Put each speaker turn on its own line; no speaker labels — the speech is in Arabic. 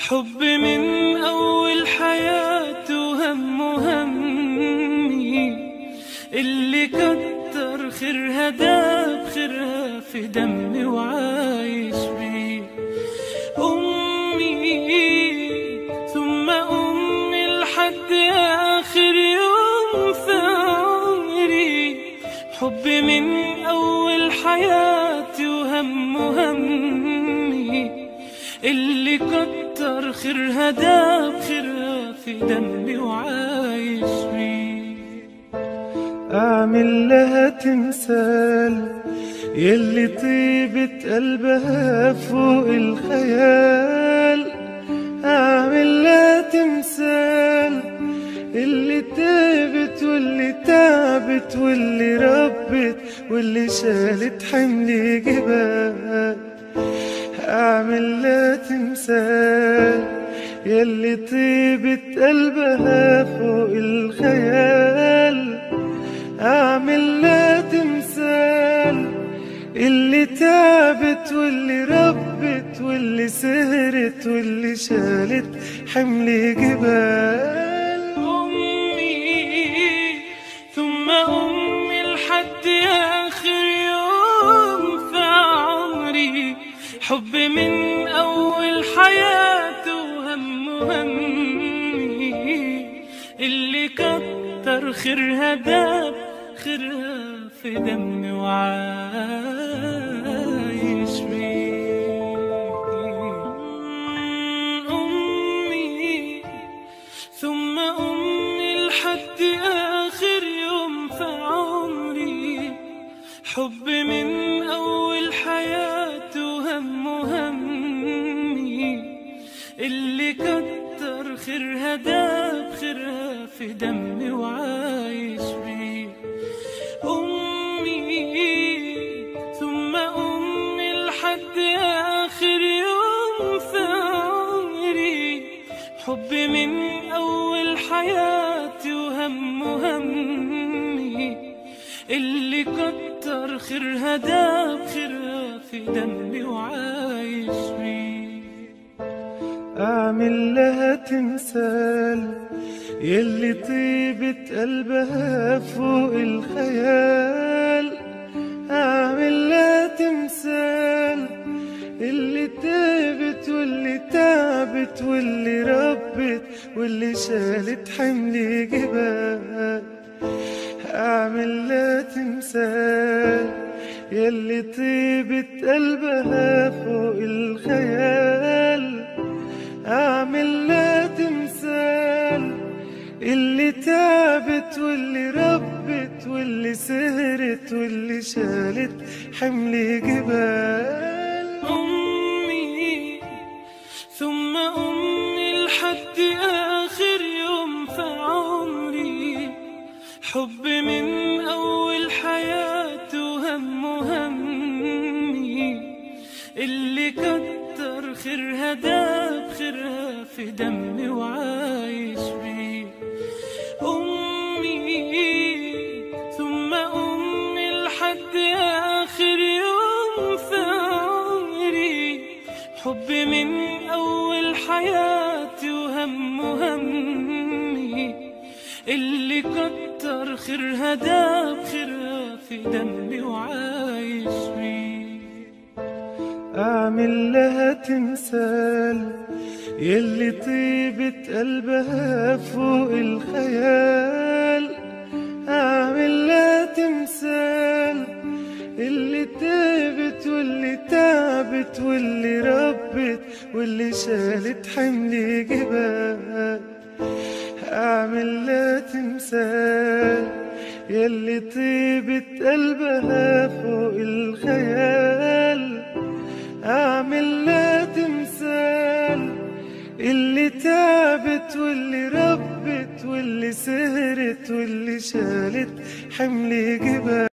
حب من أول حياته همي اللي كتر خيرها داب خيرها في دمي وعايش بيه. أمي ثم أمي لحد آخر يوم في عمري. حب من أول حياتي همي اللي كتر خيرها داب خيرها في دمي وعايش بيه.
أعمل لها تمثال يلي طيبة قلبها فوق الخيال. أعمل لها تمثال اللي تعبت واللي تعبت واللي ربت واللي شالت حمل جبال. أعمل لها تمثال يلي طيبة قلبها فوق الخيال. أعمل لها تمثال اللي تعبت واللي ربت واللي سهرت واللي شالت حمل جبال.
أمي ثم أمي لحد آخر يوم في عمري. حب من أول حياته همي اللي كتر خيرها داب خيرها في دمي وعايش بيه. أمي ثم أمي لحد آخر يوم في عمري. حب من أول حياته همي اللي كتر خيرها داب خيرها في دمي وعايش بيه. أمي ثم أمي لحد آخر يوم في عمري. حب من أول حياتي همي اللي كتر خيرها داب خيرها في دمي وعايش بيه.
أعمل لها تمثال يلي طيبة قلبها فوق الخيال. أعمل لها تمثال اللي تعبت واللي تعبت واللي ربت واللي شالت حمل جبال. أعمل لها تمثال يلي طيبة قلبها فوق الخيال. أعمل لها تمثال اللي تعبت واللي ربت واللي سهرت واللي شالت حمل جبال.
أمي ثم أمي لحد آخر يوم في عمري. حب من أول حياته همي اللي كتر خيرها داب خيرها في دمي وعايش بيه. أمي ثم أمي لحد آخر يوم في عمري. حب من أول حياتي همي اللي كتر خيرها داب خيرها في دمي وعايش بيه.
أعمل لها تمثال يلي طيبة قلبها فوق الخيال. أعمل لها تمثال اللي تعبت واللي تعبت واللي ربت واللي شالت حمل جبال. أعمل لها تمثال يلي طيبة قلبها فوق الخيال. أعمل لها تمثال اللي تعبت واللي ربت واللي سهرت واللي شالت حمل جبال.